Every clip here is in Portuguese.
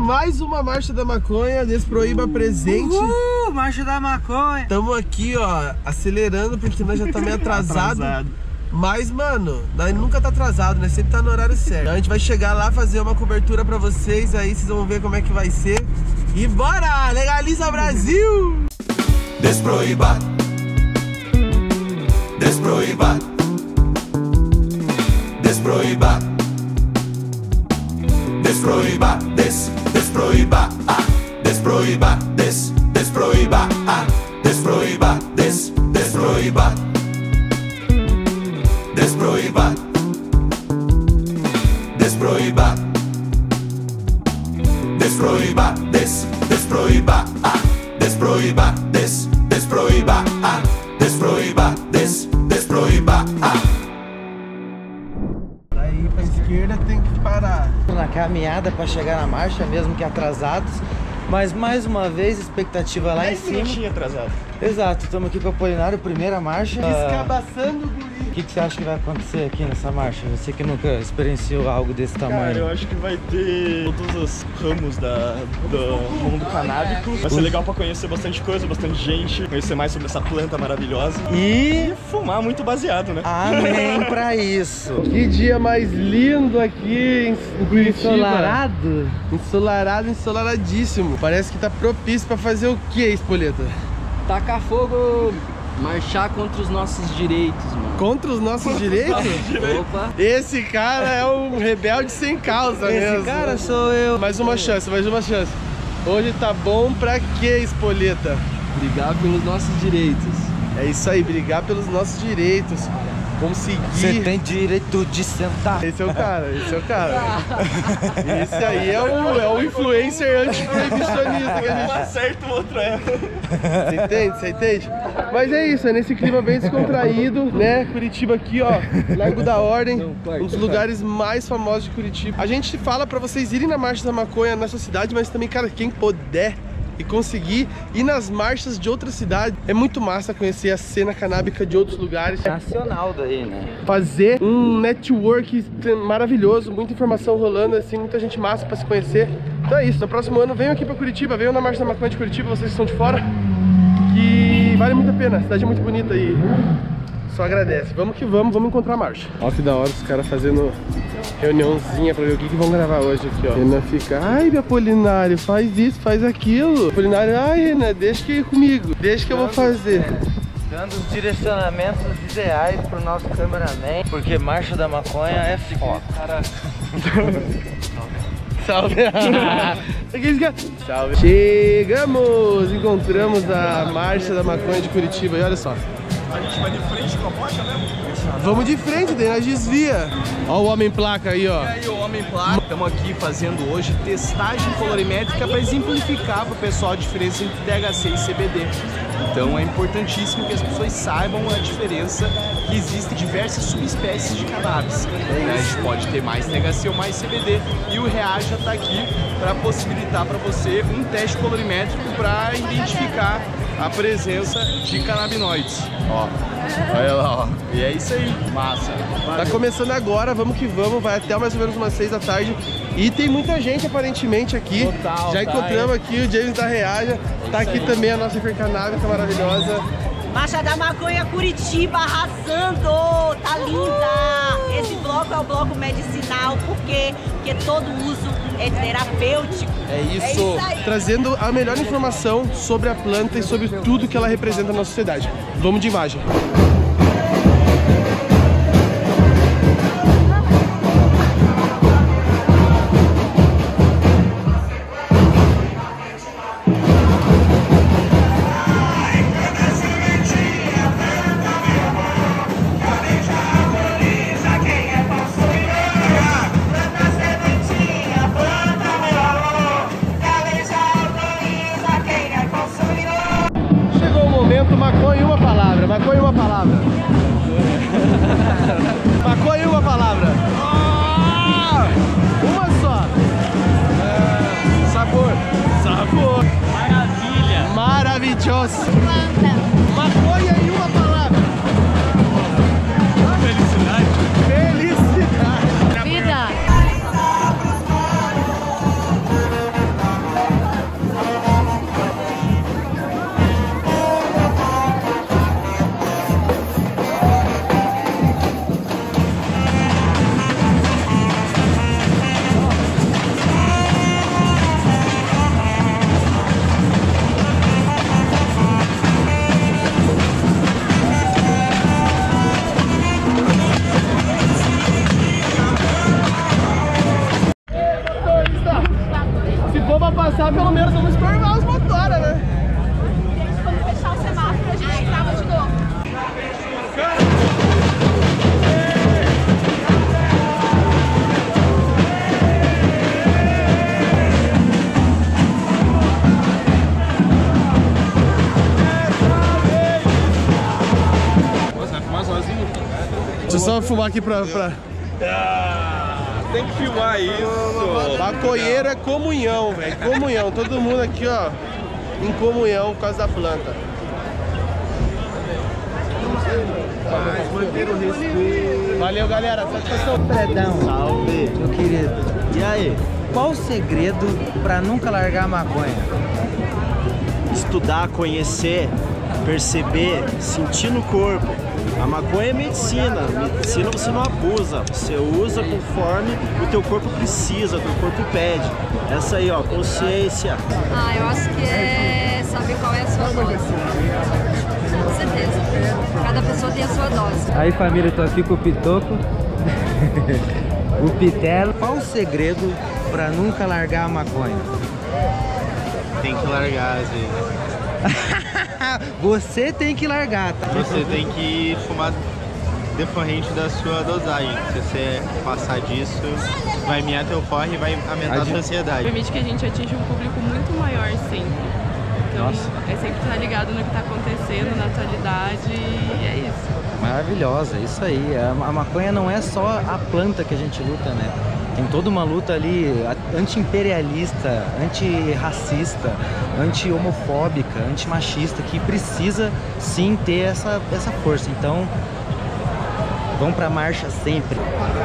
mais uma Marcha da Maconha, Desproíba presente. Marcha da Maconha. Tamo aqui, ó, acelerando porque nós já tá meio atrasado. Mas, mano, nós nunca tá atrasado, né? Sempre tá no horário certo. Então a gente vai chegar lá, fazer uma cobertura pra vocês, aí vocês vão ver como é que vai ser. E bora! Legaliza Brasil! Desproíba. Desproíba. Desproíba. Desproíba. Desproíba. Desproíba. Desproíba. Desproíba. Desproíba. Desproíba. Desproíba. Desproíba. Desproíba. Desproíba. Desproíba. Desproíba. Desproíba. Aí pra esquerda tem que parar. Na caminhada para chegar na marcha, mesmo que atrasados. Mas mais uma vez, expectativa lá em cima. Atrasado. Exato, estamos aqui com o Apolinário, primeira marcha. Escabaçando o guri. O que você acha que vai acontecer aqui nessa marcha? Você que nunca experienciou algo desse tamanho. Cara, eu acho que vai ter todos os ramos do mundo canábico. Vai ser legal pra conhecer bastante coisa, bastante gente, conhecer mais sobre essa planta maravilhosa. E fumar muito baseado, né? amém pra isso. Que dia mais lindo aqui em Curitiba. Ensolarado? Ensolarado, ensolaradíssimo. Parece que tá propício pra fazer o que, Espoleta? Tacar fogo, marchar contra os nossos direitos, mano. Contra os nossos direitos? Opa. Esse cara é um rebelde sem causa mesmo. Esse cara sou eu. Mais uma chance, mais uma chance. Hoje tá bom pra quê, Espoleta? Brigar pelos nossos direitos. É isso aí, brigar pelos nossos direitos. Conseguir. Você tem direito de sentar. Esse é o cara, esse é o cara. Esse aí é o influencer antiproibicionista que a gente... Certo, o outro é. Você entende? Você entende? Mas é isso, é nesse clima bem descontraído, né? Curitiba aqui, ó, Largo da Ordem, um dos lugares mais famosos de Curitiba. A gente fala pra vocês irem na Marcha da Maconha nessa cidade, mas também, cara, quem puder e conseguir ir nas marchas de outras cidades, é muito massa conhecer a cena canábica de outros lugares. Nacional daí, né? Fazer um network maravilhoso, muita informação rolando, assim, muita gente massa pra se conhecer. Então é isso, no próximo ano venham aqui pra Curitiba, venham na Marcha da Maconha de Curitiba, vocês que estão de fora, que vale muito a pena, a cidade é muito bonita e só agradece. Vamos que vamos encontrar a marcha. Ó que da hora os caras fazendo reuniãozinha pra ver o que vão gravar hoje aqui, ó. Renan fica, ai, meu Apolinário, faz isso, faz aquilo. Apolinário, ai, Renan, deixa que ir comigo, deixa que eu vou fazer. Dando os direcionamentos ideais pro nosso cameraman, porque Marcha da Maconha é foda. Salve! Salve! Chegamos! Encontramos a Marcha da Maconha de Curitiba e olha só. A gente vai de frente com a bocha mesmo? Vamos de frente, daí nós desvia. Ó o homem placa aí, ó. E aí, o Homem Placa, estamos aqui fazendo hoje testagem colorimétrica para exemplificar para o pessoal a diferença entre THC e CBD. Então é importantíssimo que as pessoas saibam a diferença que existem diversas subespécies de cannabis. Né? A gente pode ter mais THC ou mais CBD e o Reaja está aqui para possibilitar para você um teste colorimétrico para identificar a presença de canabinoides. Ó, olha lá, ó. E é isso aí, massa. Tá começando agora, vamos que vamos, vai até mais ou menos umas 6 da tarde. E tem muita gente aparentemente aqui. Total, já tá, encontramos aqui o James da Reaja. Tá aqui também a nossa Fercanábica maravilhosa. Marcha da Maconha Curitiba arrasando, tá linda! Esse bloco é o bloco medicinal, porque todo uso é terapêutico. É isso aí. Trazendo a melhor informação sobre a planta e sobre tudo que ela representa na sociedade. Vamos de imagem. Maconha, uma palavra. Maconha, uma palavra. Maconha, uma palavra. Uma só. Sabor. Sabor. Maravilha. Maravilhoso. Maconha e uma palavra. Felicidade. Felicidade. Vida. passar, pelo menos vamos estorvar os motoras, né? Quando fechar o semáforo, a gente trava de novo. Deixa eu só fumar aqui pra... Tem que filmar isso. Maconheiro é comunhão, velho. Comunhão. Todo mundo aqui, ó, em comunhão por causa da planta. Valeu, galera. Satisfação. Fredão, salve, meu querido. E aí, qual o segredo pra nunca largar a maconha? Estudar, conhecer, perceber, sentir no corpo. A maconha é medicina. Medicina você não abusa, você usa conforme o teu corpo precisa, o teu corpo pede. Essa aí, ó, consciência. Ah, eu acho que é saber qual é a sua dose. Com certeza. Cada pessoa tem a sua dose. Aí, família, eu tô aqui com o Pitoco, o Pitelo. Qual o segredo pra nunca largar a maconha? Tem que largar, às vezes. Você tem que largar, tá? Você tem que fumar decorrente da sua dosagem. Se você passar disso, vai miar teu corre e vai aumentar a sua ansiedade. Permite que a gente atinja um público muito maior sempre. Então, é sempre estar ligado no que está acontecendo na atualidade e é isso. Maravilhosa, é isso aí. A maconha não é só a planta que a gente luta, né? Tem toda uma luta ali anti-imperialista, anti-racista, anti-homofóbica, anti-machista, que precisa sim ter essa força. Então, vão pra marcha sempre.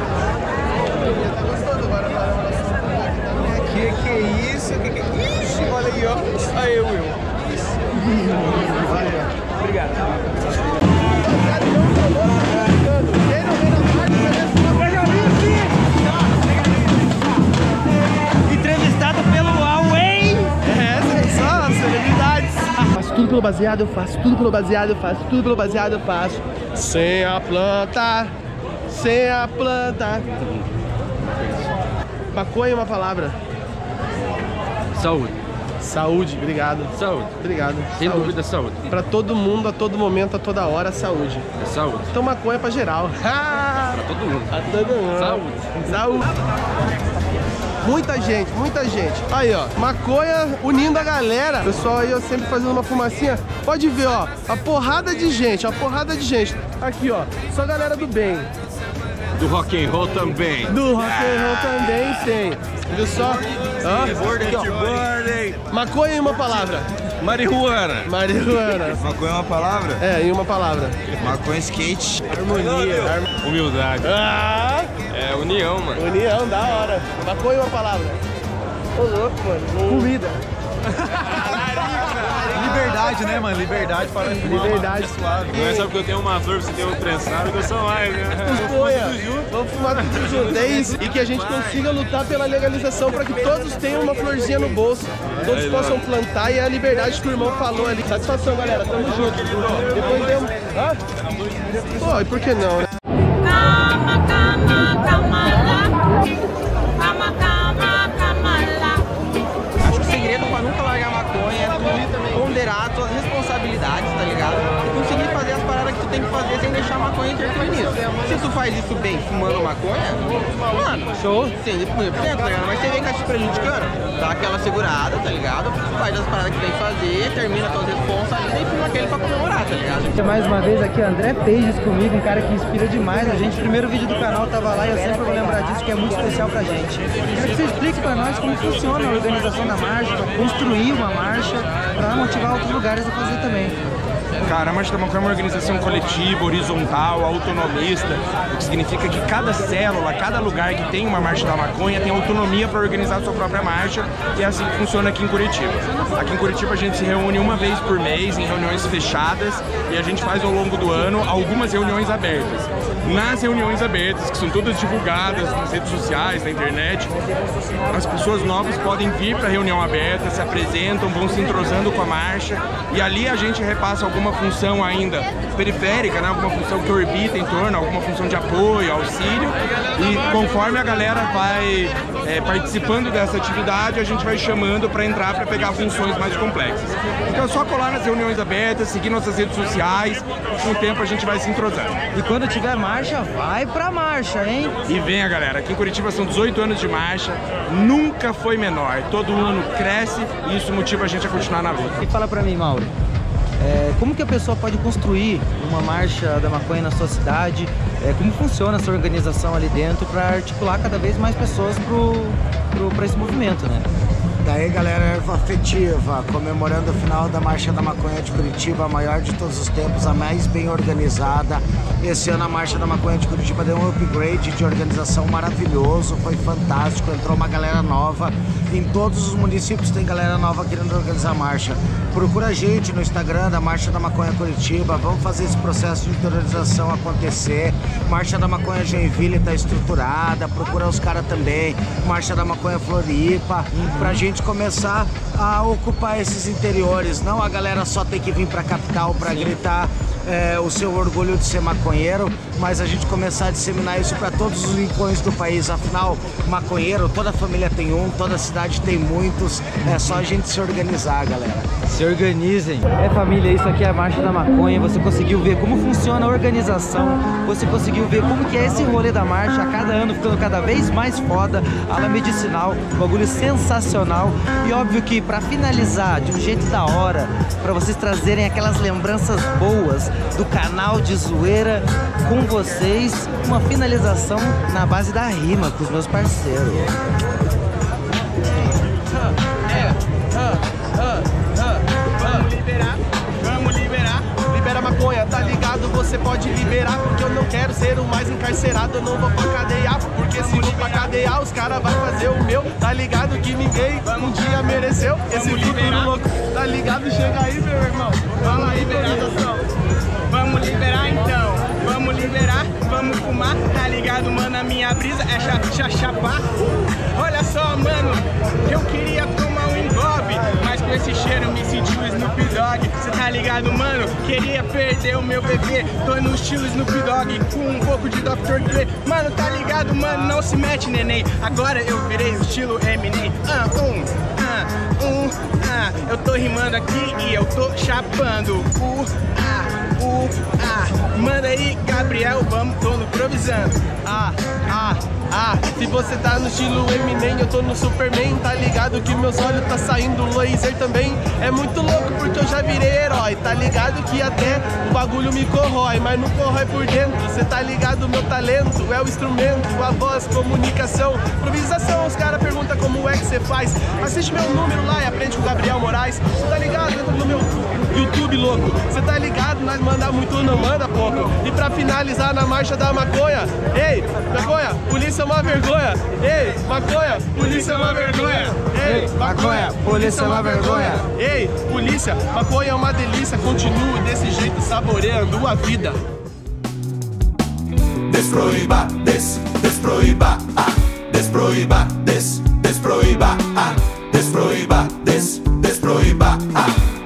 Que é isso? Ixi, olha aí, ó. Aí, Will. Valeu. Obrigado. Entrevistado pelo Huawei. Só celebridades. Faço tudo pelo baseado, eu faço tudo pelo baseado, eu faço tudo pelo baseado, eu faço. Sem a planta, sem a planta. Maconha, uma palavra. Saúde. Saúde, obrigado. Saúde. Obrigado. Sem Saúde. dúvida, saúde. Pra todo mundo, a todo momento, a toda hora, saúde. É saúde. Então maconha pra geral. Pra todo mundo. Pra todo mundo. Saúde. Saúde. Muita gente, muita gente. Aí, ó, maconha unindo a galera. Pessoal aí, ó, sempre fazendo uma fumacinha. Pode ver, ó, a porrada de gente, a porrada de gente. Aqui, ó, só galera do bem. Do rock and roll também. Do rock and roll também tem. Viu só? Aqui, ó. Maconha em uma palavra. Marihuana. Marihuana. Maconha é uma palavra? É, em uma palavra. Maconha skate. Harmonia. Humildade. Ah! É união, mano. União, da hora. Maconha em uma palavra. Ô, louco, mano. Comida. Liberdade, né, mano? Liberdade para Liberdade. Não é só porque eu tenho uma flor, você tem um prensado, que eu sou mais, né? Vamos fumar tudo junto. É isso. E que a gente consiga lutar pela legalização para que todos tenham uma florzinha no bolso. Todos possam plantar e é a liberdade que o irmão falou ali. Satisfação, galera. Tamo junto. Depois deu... Hã? Pô, e por que não, né? Calma, calma, calma lá. Calma, calma, calma lá. Acho que o segredo para nunca largar maconha é tu ponderar suas responsabilidades, tá ligado? E conseguir fazer as paradas que tu tem que fazer sem deixar a maconha interferir nisso. Se tu faz isso bem fumando maconha, mano, show, 100%, tá ligado? Mas você vê que tá te prejudicando, dá aquela segurada, tá ligado? Faz as paradas que tem que fazer, termina tuas responsabilidades e fuma aquele pra comemorar, tá ligado? Mais uma vez aqui, André Pages comigo, um cara que inspira demais a gente. O primeiro vídeo do canal tava lá e eu sempre vou lembrar disso, que é muito especial pra gente. Quero que você explique pra nós como funciona a organização da marcha, pra construir uma marcha, pra motivar outros lugares a fazer também. Cara, a Marcha da Maconha é uma organização coletiva, horizontal, autonomista, o que significa que cada célula, cada lugar que tem uma Marcha da Maconha tem autonomia para organizar a sua própria marcha, e é assim que funciona aqui em Curitiba. Aqui em Curitiba a gente se reúne uma vez por mês em reuniões fechadas e a gente faz ao longo do ano algumas reuniões abertas. Nas reuniões abertas, que são todas divulgadas nas redes sociais, na internet, as pessoas novas podem vir para a reunião aberta, se apresentam, vão se entrosando com a marcha e ali a gente repassa algumas alguma função ainda periférica, né? Alguma função que orbita em torno, alguma função de apoio, auxílio, e conforme a galera vai participando dessa atividade, a gente vai chamando para entrar para pegar funções mais complexas. Então é só colar nas reuniões abertas, seguir nossas redes sociais, com o tempo a gente vai se entrosando. E quando tiver marcha, vai pra marcha, hein? E venha, galera, aqui em Curitiba são 18 anos de marcha, nunca foi menor, todo ano cresce e isso motiva a gente a continuar na luta. E fala pra mim, Mauro, como que a pessoa pode construir uma marcha da maconha na sua cidade? Como funciona essa organização ali dentro para articular cada vez mais pessoas para esse movimento, né? Daí, galera, Erva Afetiva, comemorando o final da Marcha da Maconha de Curitiba, a maior de todos os tempos, a mais bem organizada. Esse ano a Marcha da Maconha de Curitiba deu um upgrade de organização maravilhoso, foi fantástico, entrou uma galera nova. Em todos os municípios tem galera nova querendo organizar a marcha. Procura a gente no Instagram da Marcha da Maconha Curitiba, vamos fazer esse processo de interiorização acontecer. Marcha da Maconha Joinville está estruturada, procura os caras também. Marcha da Maconha Floripa, pra gente começar a ocupar esses interiores, não a galera só ter que vir pra capital pra gritar o seu orgulho de ser maconheiro, mas a gente começar a disseminar isso para todos os rincões do país. Afinal, maconheiro, toda família tem um, toda cidade tem muitos, é só a gente se organizar, galera. Se organizem. Família, isso aqui é a Marcha da Maconha, você conseguiu ver como funciona a organização, você conseguiu ver como que é esse rolê da marcha, a cada ano ficando cada vez mais foda, ala medicinal, bagulho sensacional, e óbvio que para finalizar de um jeito da hora, para vocês trazerem aquelas lembranças boas do canal de zoeira com vocês, uma finalização na base da rima com os meus parceiros. Vamos liberar, libera a maconha, tá ligado? Você pode liberar, porque eu não quero ser o mais encarcerado, eu não vou pra cadeia, porque se for pra cadeia, os caras vão fazer o meu, tá ligado? Que ninguém um dia mereceu esse futuro louco, tá ligado? Chega aí, meu irmão, fala aí, liberação. Vamos liberar então, vamos liberar, vamos fumar, tá ligado, mano? A minha brisa é chapar. Olha só, mano, eu queria tomar um engolpe, mas com esse cheiro eu me senti o Snoop Dogg. Cê tá ligado, mano? Queria perder o meu bebê, tô no estilo Snoop Dogg com um pouco de Dr. Dre. Mano, tá ligado, mano? Não se mete, neném. Agora eu virei o estilo Eminem. Eu tô rimando aqui e eu tô chapando. Manda aí, Gabriel, vamos, tô no improvisando. Se você tá no estilo Eminem, eu tô no Superman, tá ligado que meus olhos tá saindo laser também. É muito louco porque eu já virei herói, tá ligado que até o bagulho me corrói, mas não corrói por dentro, cê tá ligado, meu talento é o instrumento, a voz, comunicação, improvisação. Os caras perguntam como é que cê faz, assiste meu número lá e aprende com o Gabriel Moraes, cê tá ligado, entra no meu YouTube, louco, cê tá ligado, nós manda muito, não manda pouco. E pra finalizar na Marcha da Maconha, ei, maconha, polícia é uma vergonha. Ei, maconha, polícia é uma vergonha. Ei, maconha, polícia é uma vergonha. Ei, polícia, maconha é uma delícia. Continue desse jeito saboreando a vida. Desproíba, desproíba, desproíba, desproíba, desproíba, desproíba,